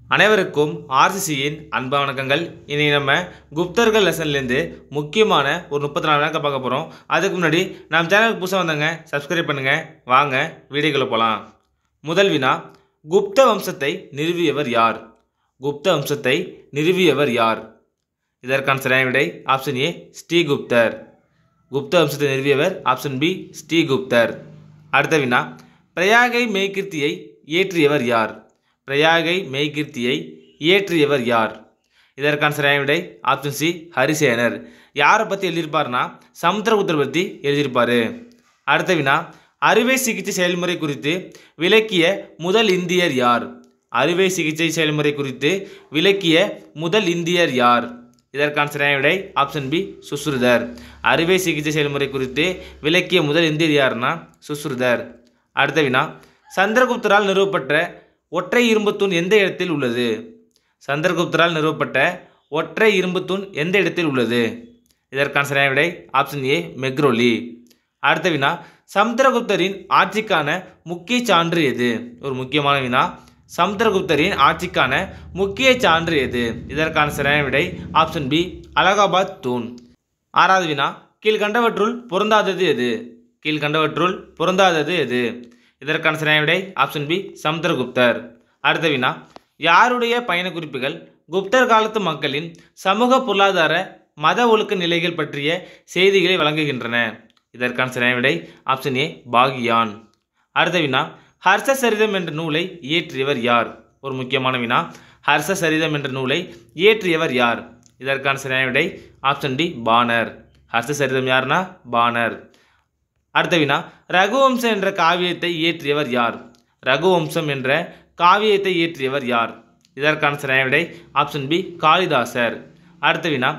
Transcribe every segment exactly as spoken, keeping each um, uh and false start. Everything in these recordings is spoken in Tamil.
அனைவருக்கும் ஆர்சிசியின் அன்பான வணக்கங்கள். இனி நம்ம குப்தர்கள் லெசன்லேருந்து முக்கியமான ஒரு முப்பத்தி நாலு வினாக்க பார்க்க போகிறோம். அதுக்கு முன்னாடி நம்ம சேனலுக்கு புதுசாக வந்தாங்க சப்ஸ்கிரைப் பண்ணுங்கள். வாங்க வீடியோக்குள்ளே போகலாம். முதல் வினா, குப்த வம்சத்தை நிறுவியவர் யார்? குப்த வம்சத்தை நிறுவியவர் யார்? இதற்கான சரியான விடை ஆப்ஷன் ஏ ஸ்ரீகுப்தர். குப்த வம்சத்தை நிறுவியவர் ஆப்ஷன் பி ஸ்ரீகுப்தர். அடுத்த வினா, பிரயாகை மெய்கீர்த்தியை இயற்றியவர் யார்? பிரயாகை மெய்கீர்த்தியை இயற்றியவர் யார்? இதற்கான சரியான விடை ஆப்ஷன் சி ஹரிசேனர். யாரை பற்றி எழுதியிருப்பார்னா சமுத்திரகுப்தரை பற்றி எழுதியிருப்பார். அடுத்த வினா, அறுவை சிகிச்சை செயல்முறை குறித்து விளக்கிய முதல் இந்தியர் யார்? அறுவை சிகிச்சை செயல்முறை குறித்து விளக்கிய முதல் இந்தியர் யார்? இதற்கான சரியான விடை ஆப்ஷன் பி சுஸ்ருதர். அறுவை சிகிச்சை செயல்முறை குறித்து விளக்கிய முதல் இந்தியர் யார்னா சுஸ்ருதர். அடுத்த வினா, சந்திரகுப்தரால் நிறுவப்பட்ட ஒற்றை இரும்புத்தூண் எந்த இடத்தில் உள்ளது? சந்திரகுப்தரால் நிறுவப்பட்ட ஒற்றை இரும்புத்தூண் எந்த இடத்தில் உள்ளது? இதற்கான சரியான விடை ஆப்ஷன் ஏ மெக்ரோலி. அடுத்த வினா, சமுத்திரகுப்தரின் ஆட்சிக்கான முக்கிய சான்று எது? ஒரு முக்கியமான வினா, சமுத்திரகுப்தரின் ஆட்சிக்கான முக்கிய சான்று எது? இதற்கான சரியான விடை ஆப்ஷன் பி அலகாபாத் தூண். ஆறாவது வினா, கீழ்கண்டவற்றுள் பொருந்தாதது எது? கீழ்கண்டவற்றுள் பொருந்தாதது எது? இதற்கான சரியான விடை ஆப்ஷன் பி சமுத்திரகுப்தர். அடுத்த வினா, யாருடைய பயண குறிப்புகள் குப்தர் காலத்து மக்களின் சமூக பொருளாதார மத ஒழுக்க நிலைகள் பற்றிய செய்திகளை வழங்குகின்றன? இதற்கான சரியான விடை ஆப்ஷன் ஏ பாகியான். அடுத்த வினா, ஹர்ஷ சரிதம் என்ற நூலை இயற்றியவர் யார்? ஒரு முக்கியமான வினா, ஹர்ஷ சரிதம் என்ற நூலை இயற்றியவர் யார்? இதற்கான சரியான விடை ஆப்ஷன் டி பாணர். ஹர்ஷ சரிதம் யார்னா பாணர். அடுத்த வினா, ரகுவம்சம் என்ற காவியத்தை இயற்றியவர் யார்? ரகுவம்சம் என்ற காவியத்தை இயற்றியவர் யார்? இதற்கான சரியான விடை ஆப்ஷன் பி காளிதாசர். அடுத்த வினா,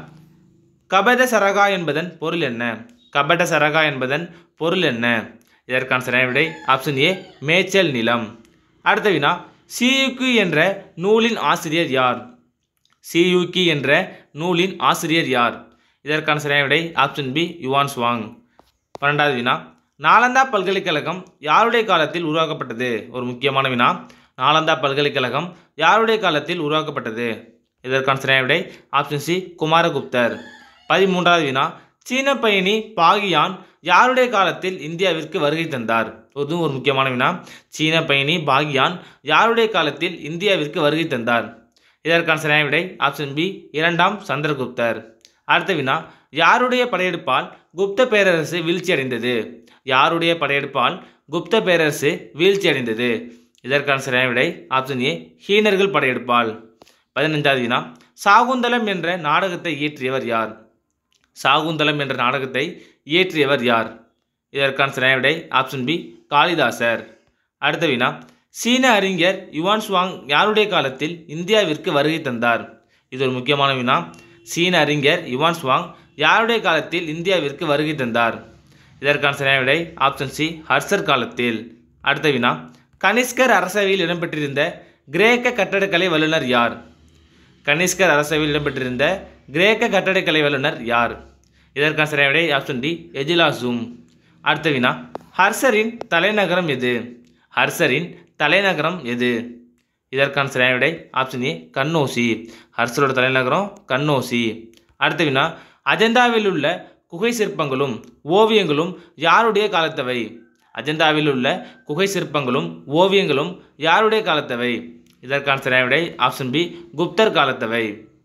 கபட சரகா என்பதன் பொருள் என்ன? கபட சரகா என்பதன் பொருள் என்ன? இதற்கான சரியான விடை ஆப்ஷன் ஏ மேய்ச்சல் நிலம். அடுத்த வினா, சியூக்கி என்ற நூலின் ஆசிரியர் யார்? சியூக்கி என்ற நூலின் ஆசிரியர் யார்? இதற்கான சரியான விடை ஆப்ஷன் பி யுவான் சுவாங். பன்னெண்டாவது வினா, நாலந்தா பல்கலைக்கழகம் யாருடைய காலத்தில் உருவாக்கப்பட்டது? ஒரு முக்கியமான வினா, நாலந்தா பல்கலைக்கழகம் யாருடைய காலத்தில் உருவாக்கப்பட்டது? இதற்கான சரியான விடை ஆப்ஷன் சி குமாரகுப்தர். பதிமூன்றாவது வினா, சீன பயணி பாகியான் யாருடைய காலத்தில் இந்தியாவிற்கு வருகை தந்தார்? இதுவும் ஒரு முக்கியமான வினா. சீன பயணி பாகியான் யாருடைய காலத்தில் இந்தியாவிற்கு வருகை தந்தார்? இதற்கான சரியான விடை ஆப்ஷன் பி இரண்டாம் சந்திரகுப்தர். அடுத்த வினா, யாருடைய படையெடுப்பால் குப்த பேரரசு வீழ்ச்சி அடைந்தது? யாருடைய படையெடுப்பால் குப்த பேரரசு வீழ்ச்சி அடைந்தது? இதற்கான சரியான விடை ஆப்ஷன் ஏ ஹீனர்கள் படையெடுப்பால். பதினைந்தாவது வினா, சாகுந்தலம் என்ற நாடகத்தை இயற்றியவர் யார்? சாகுந்தலம் என்ற நாடகத்தை இயற்றியவர் யார்? இதற்கான சரியான விடை ஆப்ஷன் பி காளிதாசர். அடுத்த வினா, சீன அறிஞர் யுவான் சுவாங் யாருடைய காலத்தில் இந்தியாவிற்கு வருகை தந்தார்? இது ஒரு முக்கியமான வினா. சீன அறிஞர் யுவான் சுவாங் யாருடைய காலத்தில் இந்தியாவிற்கு வருகை தந்தார்? இதற்கான சரியான விடை ஆப்ஷன் சி ஹர்ஷர் காலத்தில். அடுத்த வினா, கனிஷ்கர் அரசவையில் இடம்பெற்றிருந்த கிரேக்க கட்டடக்கலை வல்லுநர் யார்? கனிஷ்கர் அரசவையில் இடம்பெற்றிருந்த கிரேக்க கட்டடக்கலை வல்லுநர் யார்? இதற்கான சரியான விடை ஆப்ஷன் டி எஜிலாசூம். அடுத்த வினா, ஹர்ஷரின் தலைநகரம் எது? ஹர்ஷரின் தலைநகரம் எது? இதற்கான சரியான விடை ஆப்ஷன் ஏ கன்னோசி. ஹர்ஷரோட தலைநகரம் கன்னோசி. அடுத்த வினா, அஜந்தாவில் உள்ள குகை சிற்பங்களும் ஓவியங்களும் யாருடைய காலத்தவை? அஜந்தாவில் உள்ள குகை சிற்பங்களும் ஓவியங்களும் யாருடைய காலத்தவை? இதற்கான சரியான விடை ஆப்ஷன் பி குப்தர் காலத்தவை.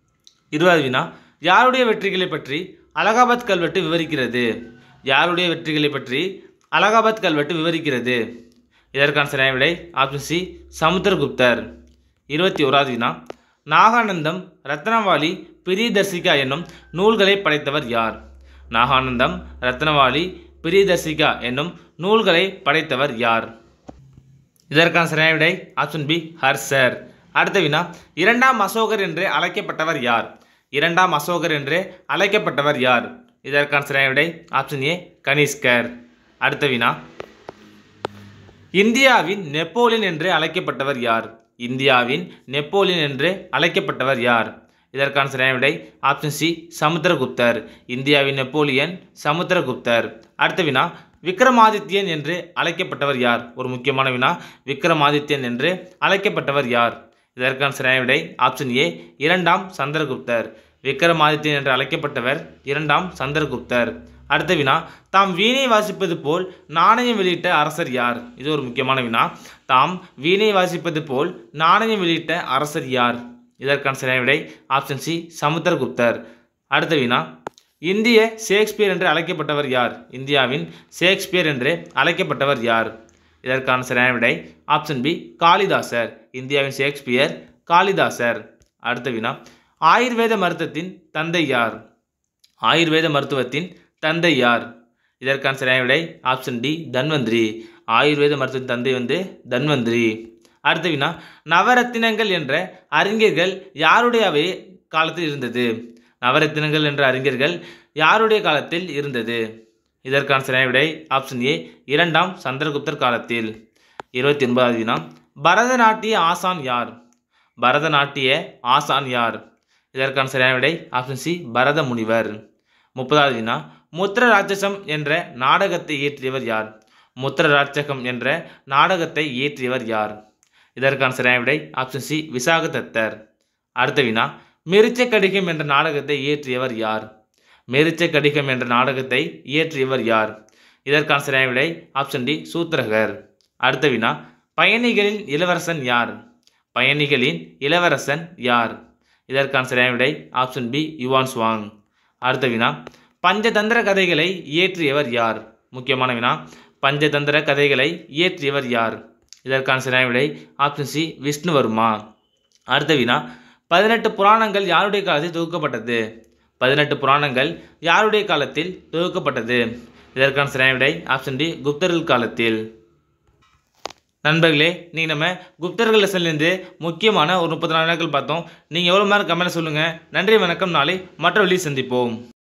இருபது வினா, யாருடைய வெற்றிகளை பற்றி அலகாபாத் கல்வெட்டு விவரிக்கிறது? யாருடைய வெற்றிகளை பற்றி அலகாபாத் கல்வெட்டு விவரிக்கிறது? இதற்கான சரியான விடை ஆப்ஷன் சி சமுத்திரகுப்தர். இருபத்தி ஓராவது வினா, நாகானந்தம் ரத்னவாளி பிரியதர்சிகா என்னும் நூல்களை படைத்தவர் யார்? நாகானந்தம் ரத்னவாளி பிரியதர்சிகா என்னும் நூல்களை படைத்தவர் யார்? இதற்கான சரியான விடை ஆப்ஷன் பி ஹர்ஷர். அடுத்த வினா, இரண்டாம் அசோகர் என்று அழைக்கப்பட்டவர் யார்? இரண்டாம் அசோகர் என்று அழைக்கப்பட்டவர் யார்? இதற்கான சரியான விடை ஆப்ஷன் ஏ கனிஷ்கர். அடுத்த வினா, இந்தியாவின் நெப்போலியன் என்று அழைக்கப்பட்டவர் யார்? இந்தியாவின் நெப்போலியன் என்று அழைக்கப்பட்டவர் யார்? இதற்கான சரியான விடை ஆப்ஷன் சி சமுத்திரகுப்தர். இந்தியாவின் நெப்போலியன் சமுத்திரகுப்தர். அடுத்த வினா, விக்ரமாதித்யன் என்று அழைக்கப்பட்டவர் யார்? ஒரு முக்கியமான வினா, விக்ரமாதித்யன் என்று அழைக்கப்பட்டவர் யார்? இதற்கான சரியான விடை ஆப்ஷன் ஏ இரண்டாம் சந்திரகுப்தர். விக்ரமாதித்யன் என்று அழைக்கப்பட்டவர் இரண்டாம் சந்திரகுப்தர். அடுத்த வினா, தாம் வீணை வாசிப்பது போல் நாணயம் வெளியிட்ட அரசர் யார்? இது ஒரு முக்கியமான வினா. தாம் வீணை வாசிப்பது போல் நாணயம் வெளியிட்ட அரசர் யார்? இதற்கான சரியான விடை ஆப்ஷன் சி சமுத்திரகுப்தர். அடுத்த வினா, இந்திய ஷேக்ஸ்பியர் என்று அழைக்கப்பட்டவர் யார்? இந்தியாவின் ஷேக்ஸ்பியர் என்று அழைக்கப்பட்டவர் யார்? இதற்கான சரியான விடை ஆப்ஷன் பி காளிதாசர். இந்தியாவின் ஷேக்ஸ்பியர் காளிதாசர். அடுத்த வினா, ஆயுர்வேத மருத்துவத்தின் தந்தை யார்? ஆயுர்வேத மருத்துவத்தின் தந்தை யார்? இதற்கான சரியான விடை ஆப்ஷன் டி தன்வந்திரி. ஆயுர்வேத மருத்துவத்தின் தந்தை வந்து தன்வந்திரி. அடுத்த வினா, நவரத்தினங்கள் என்ற அறிஞர்கள் யாருடைய காலத்தில் இருந்தது? நவரத்தினங்கள் என்ற அறிஞர்கள் யாருடைய காலத்தில் இருந்தது? இதற்கான சரியான விடை ஆப்ஷன் ஏ இரண்டாம் சந்திரகுப்தர் காலத்தில். இருபத்தி ஒன்பதாவது வினா, பரதநாட்டிய ஆசான் யார்? பரதநாட்டிய ஆசான் யார்? இதற்கான சரியான விடை ஆப்ஷன் சி பரத முனிவர். முப்பதாவது வினா, முத்திர ராட்சசம் என்ற நாடகத்தை இயற்றியவர் யார்? முத்திர ராட்சகம் என்ற நாடகத்தை இயற்றியவர் யார்? இதற்கான சரியான விடை ஆப்ஷன் சி விசாகதத்தர். அடுத்த வினா, மெரிச்ச கடிகம் என்ற நாடகத்தை இயற்றியவர் யார்? மெரிச்ச கடிகம் என்ற நாடகத்தை இயற்றியவர் யார்? இதற்கான சரியான விடை ஆப்ஷன் டி சூத்திரகர். அடுத்த வினா, பயணிகளின் இளவரசன் யார்? பயணிகளின் இளவரசன் யார்? இதற்கான சரியான விடை ஆப்ஷன் பி யுவான் சுவாங். அடுத்த வினா, பஞ்சதந்திர கதைகளை இயற்றியவர் யார்? முக்கியமான வினா, பஞ்சதந்திர கதைகளை இயற்றியவர் யார்? இதற்கான சரியான விடை ஆப்ஷன் சி விஷ்ணுவர்மா. அடுத்த வினா, பதினெட்டு புராணங்கள் யாருடைய காலத்தில் தொகுக்கப்பட்டது? பதினெட்டு புராணங்கள் யாருடைய காலத்தில் தொகுக்கப்பட்டது? இதற்கான சரியான விடை ஆப்ஷன் டி குப்தர்கள் காலத்தில். நண்பர்களே, நீங்கள் நம்ம குப்தர்கள் லெசன்லேருந்து முக்கியமான ஒரு முப்பத்தி நாலு நாட்கள் பார்த்தோம். நீங்கள் எவ்வளோ நேரம் கமெண்ட் சொல்லுங்கள். நன்றி, வணக்கம். நாளை மற்ற வழியில் சந்திப்போம்.